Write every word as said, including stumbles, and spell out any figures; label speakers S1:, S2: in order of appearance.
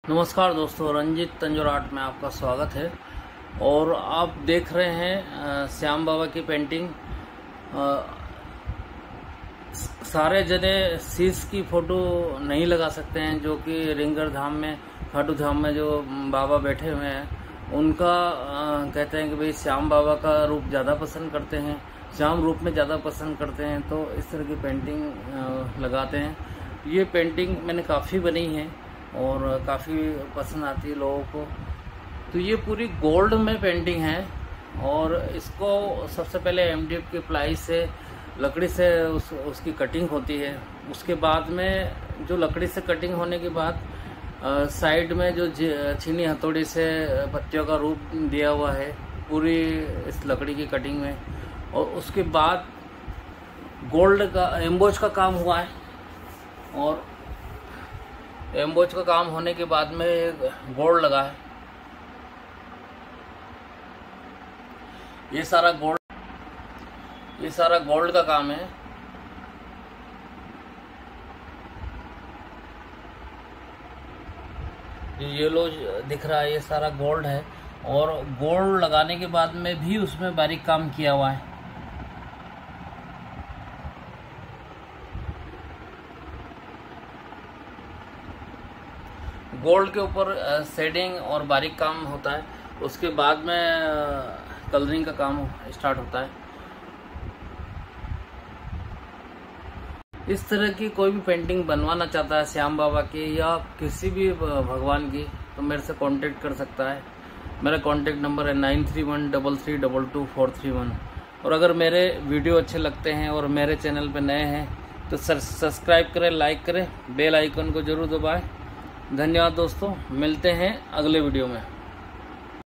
S1: नमस्कार दोस्तों, रंजीत तंजोर आर्ट में आपका स्वागत है। और आप देख रहे हैं श्याम बाबा की पेंटिंग। आ, सारे जने शीश की फोटो नहीं लगा सकते हैं, जो कि रिंगर धाम में, खाटू धाम में जो बाबा बैठे हुए हैं उनका आ, कहते हैं कि भाई श्याम बाबा का रूप ज़्यादा पसंद करते हैं, श्याम रूप में ज़्यादा पसंद करते हैं, तो इस तरह की पेंटिंग आ, लगाते हैं। ये पेंटिंग मैंने काफ़ी बनी है और काफ़ी पसंद आती है लोगों को। तो ये पूरी गोल्ड में पेंटिंग है और इसको सबसे पहले एमडीएफ की प्लाई से, लकड़ी से उस उसकी कटिंग होती है। उसके बाद में जो लकड़ी से कटिंग होने के बाद आ, साइड में जो छीनी हथौड़ी से पत्तियों का रूप दिया हुआ है पूरी इस लकड़ी की कटिंग में। और उसके बाद गोल्ड का एम्बोज का काम हुआ है और एम्बोज का काम होने के बाद में गोल्ड लगा है। ये सारा गोल्ड ये सारा गोल्ड का काम है। जो येलो दिख रहा है ये सारा गोल्ड है और गोल्ड लगाने के बाद में भी उसमें बारीक काम किया हुआ है। गोल्ड के ऊपर शेडिंग और बारीक काम होता है, उसके बाद में कलरिंग का काम स्टार्ट होता है। इस तरह की कोई भी पेंटिंग बनवाना चाहता है श्याम बाबा की या किसी भी भगवान की, तो मेरे से कांटेक्ट कर सकता है। मेरा कांटेक्ट नंबर है nine three one double three double two four three one. और अगर मेरे वीडियो अच्छे लगते हैं और मेरे चैनल पर नए हैं तो सब्सक्राइब करें, लाइक करें, बेल आइकन को जरूर दबाएं। धन्यवाद दोस्तों, मिलते हैं अगले वीडियो में।